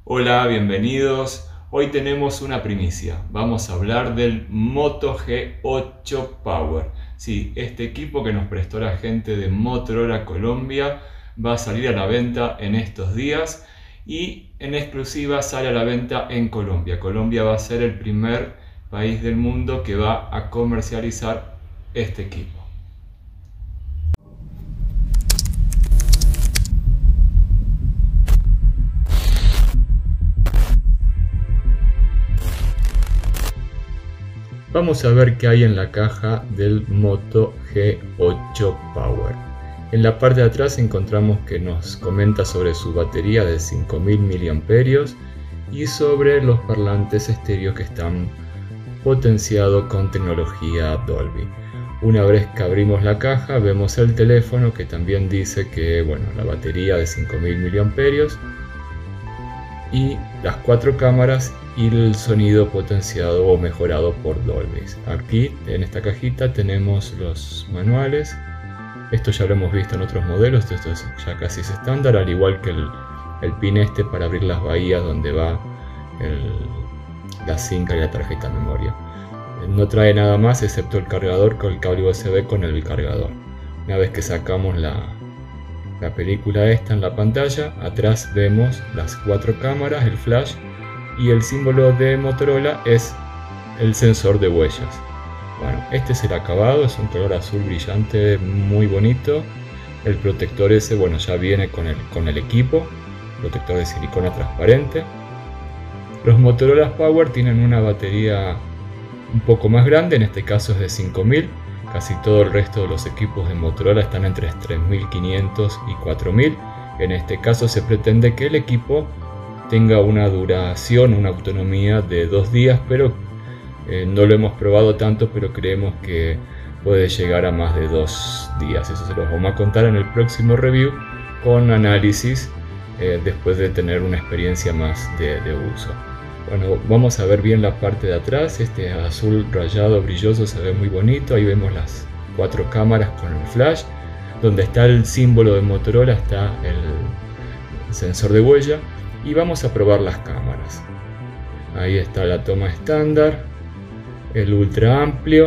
Hola, bienvenidos. Hoy tenemos una primicia. Vamos a hablar del Moto G8 Power. Sí, este equipo que nos prestó la gente de Motorola Colombia va a salir a la venta en estos días y en exclusiva sale a la venta en Colombia. Colombia va a ser el primer país del mundo que va a comercializar este equipo. Vamos a ver qué hay en la caja del Moto G8 Power. En la parte de atrás encontramos que nos comenta sobre su batería de 5000 mAh y sobre los parlantes estéreo que están potenciados con tecnología Dolby. Una vez que abrimos la caja vemos el teléfono que también dice que la batería de 5000 mAh y las 4 cámaras y el sonido potenciado o mejorado por Dolby. Aquí en esta cajita tenemos los manuales. Esto ya lo hemos visto en otros modelos, esto ya casi es estándar, al igual que el pin este para abrir las bahías donde va la cinta y la tarjeta memoria. No trae nada más excepto el cargador con el cable USB con el cargador. Una vez que sacamos la película esta en la pantalla, atrás vemos las 4 cámaras, el flash, y el símbolo de Motorola es el sensor de huellas. Este es el acabado, es un color azul brillante muy bonito. El protector ese ya viene con el equipo, protector de silicona transparente. Los Motorola Power tienen una batería un poco más grande, en este caso es de 5000. Casi todo el resto de los equipos de Motorola están entre 3500 y 4000. En este caso se pretende que el equipo tenga una duración, una autonomía de 2 días, pero no lo hemos probado tanto, pero creemos que puede llegar a más de 2 días. Eso se los vamos a contar en el próximo review con análisis después de tener una experiencia más de uso. Vamos a ver bien la parte de atrás. Este azul rayado brilloso se ve muy bonito. Ahí vemos las 4 cámaras con el flash. Donde está el símbolo de Motorola está el sensor de huella. Y vamos a probar las cámaras. Ahí está la toma estándar, el ultra amplio,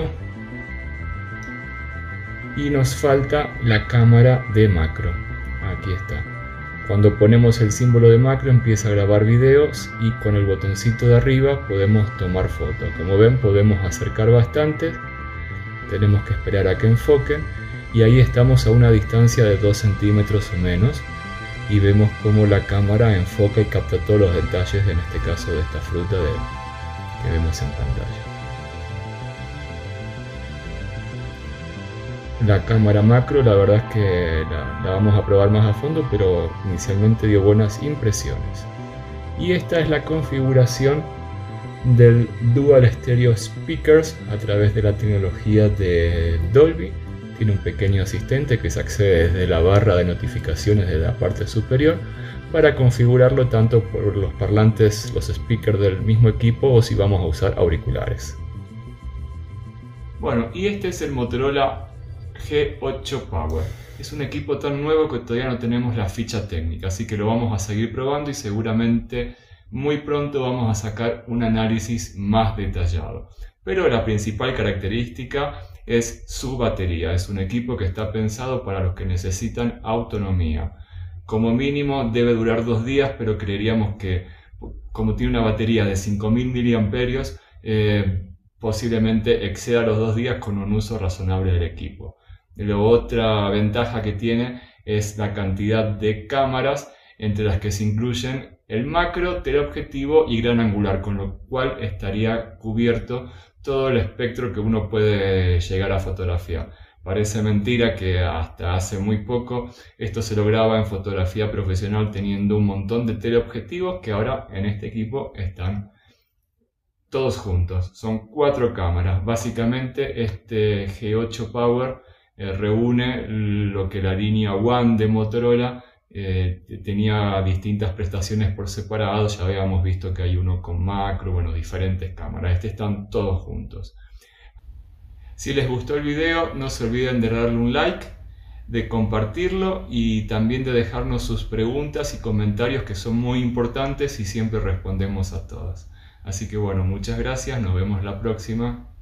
y nos falta la cámara de macro. Aquí está. Cuando ponemos el símbolo de macro empieza a grabar videos y con el botoncito de arriba podemos tomar fotos. Como ven, podemos acercar bastante, tenemos que esperar a que enfoquen, y ahí estamos a una distancia de 2 centímetros o menos. Y vemos cómo la cámara enfoca y capta todos los detalles, en este caso de esta fruta que vemos en pantalla. La cámara macro, la verdad es que la vamos a probar más a fondo, pero inicialmente dio buenas impresiones. Y esta es la configuración del Dual Stereo Speakers a través de la tecnología de Dolby. Tiene un pequeño asistente que se accede desde la barra de notificaciones de la parte superior para configurarlo tanto por los parlantes, los speakers del mismo equipo, o si vamos a usar auriculares. Y este es el Motorola G8 Power. Es un equipo tan nuevo que todavía no tenemos la ficha técnica, así que lo vamos a seguir probando y seguramente muy pronto vamos a sacar un análisis más detallado. Pero la principal característica es su batería. Es un equipo que está pensado para los que necesitan autonomía. Como mínimo debe durar 2 días, pero creeríamos que como tiene una batería de 5000 mAh, posiblemente exceda los 2 días con un uso razonable del equipo. Otra ventaja que tiene es la cantidad de cámaras, entre las que se incluyen el macro, teleobjetivo y gran angular, con lo cual estaría cubierto todo el espectro que uno puede llegar a fotografiar. Parece mentira que hasta hace muy poco esto se lograba en fotografía profesional teniendo un montón de teleobjetivos que ahora en este equipo están todos juntos. Son 4 cámaras. Básicamente este G8 Power reúne lo que la línea One de Motorola tenía distintas prestaciones por separado. Ya habíamos visto que hay uno con macro, diferentes cámaras. Están todos juntos. Si les gustó el video, no se olviden de darle un like, de compartirlo y también de dejarnos sus preguntas y comentarios, que son muy importantes y siempre respondemos a todas. Así que bueno, muchas gracias, nos vemos la próxima.